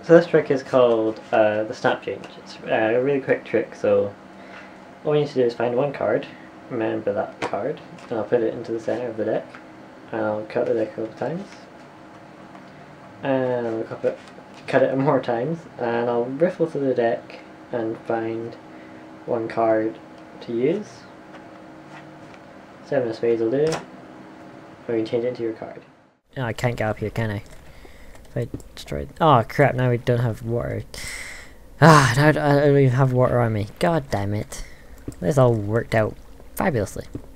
So this trick is called the snap change. It's a really quick trick, so all we need to do is find one card, remember that card, and I'll put it into the center of the deck, and I'll cut the deck a couple of times, and I'll cut it more times, and I'll riffle through the deck and find one card to use. Seven of spades will do, or you can change it into your card. Oh, I can't get up here, can I? If I destroyed. Oh crap! Now we don't have water. Ah, now I don't even have water on me. God damn it! This all worked out fabulously.